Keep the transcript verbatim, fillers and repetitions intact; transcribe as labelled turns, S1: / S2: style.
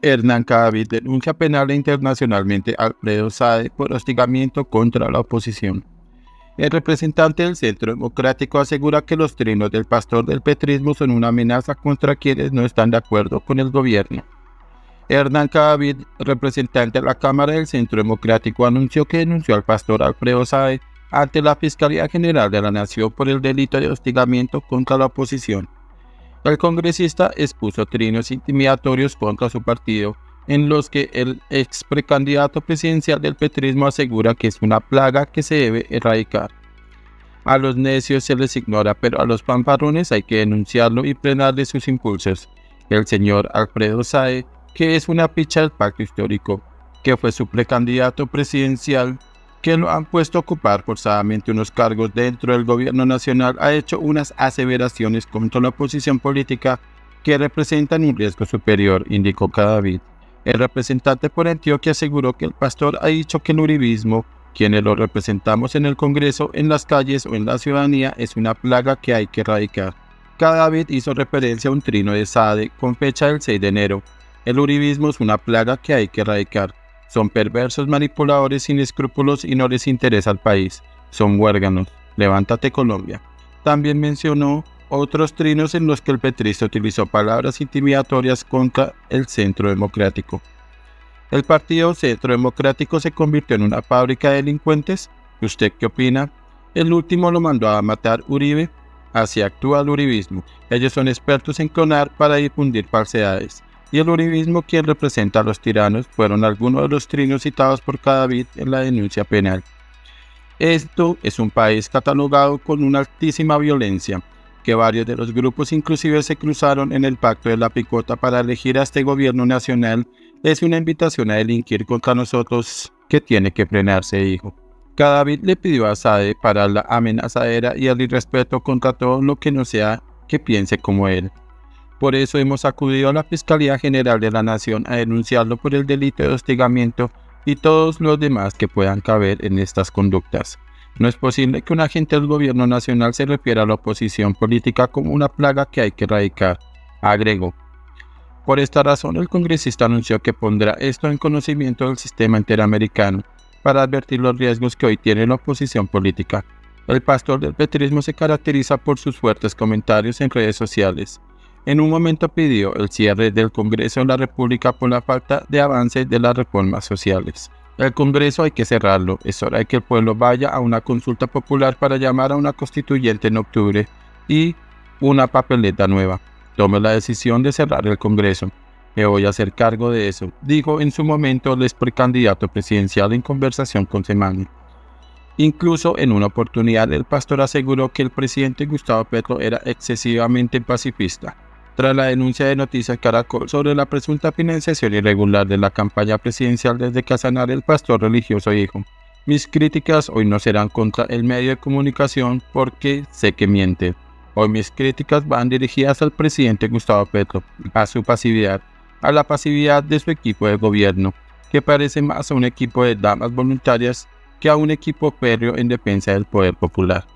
S1: Hernán Cadavid denuncia penal e internacionalmente a Alfredo Sade por hostigamiento contra la oposición. El representante del Centro Democrático asegura que los trinos del pastor del petrismo son una amenaza contra quienes no están de acuerdo con el gobierno. Hernán Cadavid, representante de la Cámara del Centro Democrático, anunció que denunció al pastor Alfredo Sade ante la Fiscalía General de la Nación por el delito de hostigamiento contra la oposición. El congresista expuso trinos intimidatorios contra su partido, en los que el ex precandidato presidencial del petrismo asegura que es una plaga que se debe erradicar. A los necios se les ignora, pero a los fanfarrones hay que denunciarlo y frenarle sus impulsos. El señor Alfredo Sade, que es una picha del pacto histórico, que fue su precandidato presidencial, que lo han puesto a ocupar forzadamente unos cargos dentro del gobierno nacional, ha hecho unas aseveraciones contra la oposición política que representan un riesgo superior, indicó Cadavid. El representante por Antioquia aseguró que el pastor ha dicho que el uribismo, quienes lo representamos en el Congreso, en las calles o en la ciudadanía, es una plaga que hay que erradicar. Cadavid hizo referencia a un trino de Sade con fecha del seis de enero. El uribismo es una plaga que hay que erradicar. Son perversos manipuladores sin escrúpulos y no les interesa al país. Son huérganos. Levántate, Colombia. También mencionó otros trinos en los que el petrista utilizó palabras intimidatorias contra el Centro Democrático. ¿El partido Centro Democrático se convirtió en una fábrica de delincuentes? ¿Usted qué opina? El último lo mandó a matar Uribe. Así actúa el uribismo. Ellos son expertos en clonar para difundir falsedades. Y el uribismo, quien representa a los tiranos, fueron algunos de los trinos citados por Cadavid en la denuncia penal. Esto es un país catalogado con una altísima violencia, que varios de los grupos inclusive se cruzaron en el pacto de la picota para elegir a este gobierno nacional. Es una invitación a delinquir contra nosotros que tiene que frenarse, dijo. Cadavid le pidió a Sade parar la amenazadera y el irrespeto contra todo lo que no sea que piense como él. Por eso hemos acudido a la Fiscalía General de la Nación a denunciarlo por el delito de hostigamiento y todos los demás que puedan caber en estas conductas. No es posible que un agente del gobierno nacional se refiera a la oposición política como una plaga que hay que erradicar, agregó. Por esta razón, el congresista anunció que pondrá esto en conocimiento del sistema interamericano para advertir los riesgos que hoy tiene la oposición política. El pastor del petrismo se caracteriza por sus fuertes comentarios en redes sociales. En un momento pidió el cierre del Congreso de la República por la falta de avance de las reformas sociales. El Congreso hay que cerrarlo, es hora de que el pueblo vaya a una consulta popular para llamar a una constituyente en octubre y una papeleta nueva. Tome la decisión de cerrar el Congreso. Me voy a hacer cargo de eso, dijo en su momento el ex precandidato presidencial en conversación con Semana. Incluso en una oportunidad el pastor aseguró que el presidente Gustavo Petro era excesivamente pacifista. Tras la denuncia de Noticias Caracol sobre la presunta financiación irregular de la campaña presidencial desde Casanare, el pastor religioso dijo: mis críticas hoy no serán contra el medio de comunicación porque sé que miente. Hoy mis críticas van dirigidas al presidente Gustavo Petro, a su pasividad, a la pasividad de su equipo de gobierno, que parece más a un equipo de damas voluntarias que a un equipo férreo en defensa del poder popular.